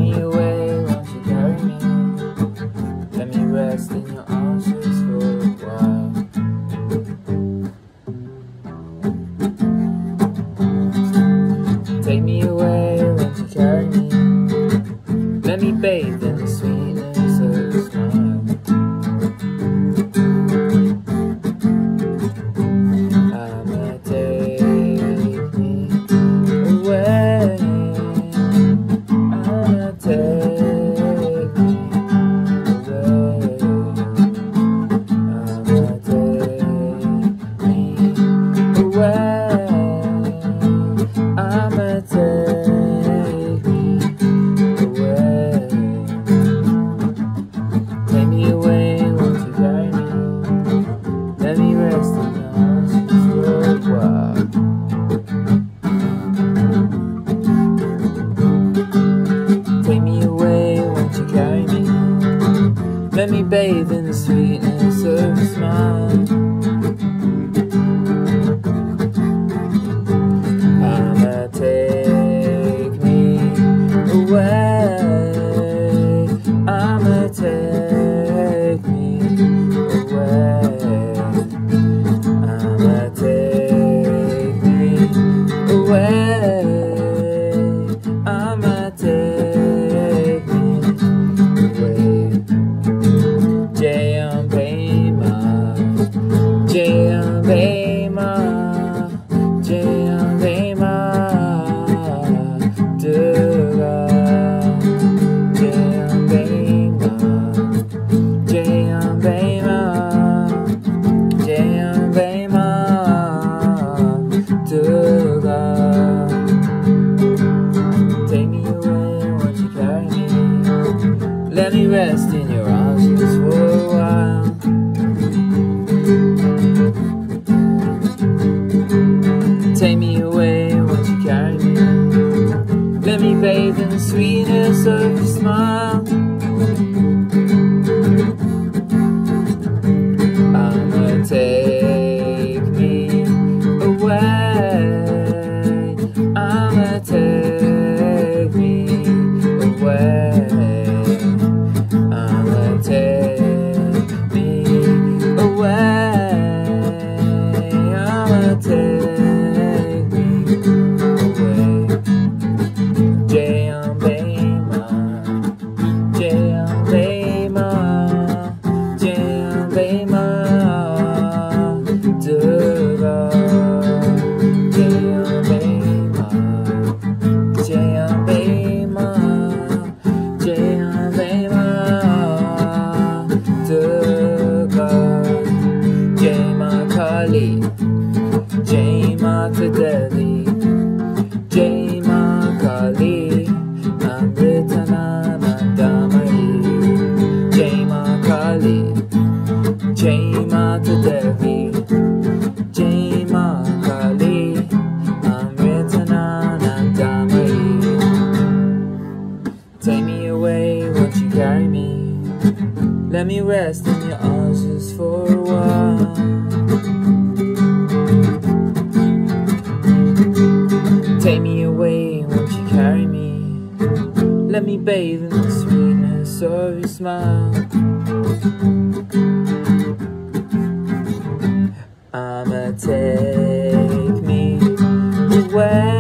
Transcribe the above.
me away, won't you carry me? Let me rest in your arms just for a while. Take me away, won't you carry me? Let me bathe in the sweetness of your smile. I'ma take me away. I'ma take me away. I'ma take me away. I'ma take me away. Take me away, won't you carry me? Let me rest in your arms just for a while. Take me away, won't you carry me? Let me bathe in the sweetness of your smile. I'ma take me away. I'ma take me away. I'ma take me away. I'ma take me away. Amma, Amma, Amma, Durga. Durga. Take me away, won't you carry me? Let me rest in your arms just for a while. Take me away, won't you carry me? Let me bathe in the sweetness of your smile. I'ma take me away. I'ma take me away. I'ma take me away. I'ma take me away. Amma, Amma, Durga. Jai Ma Kali, Jai Mata Devi, Jai Ma Kali, Amritananandamayi. Jai Ma Kali, Jai Mata Devi, Jai Ma Kali, Amritananandamayi. Take me away, won't you carry me? Let me rest in your arms just for a while. Take me away, won't you carry me? Let me bathe in the sweetness of your smile. I'ma take me away.